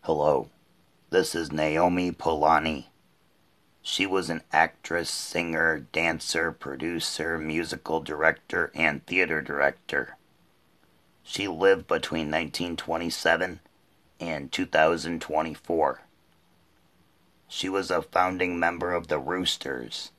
Hello, this is Naomi Polani. She was an actress, singer, dancer, producer, musical director, and theater director. She lived between 1927 and 2024. She was a founding member of the Roosters,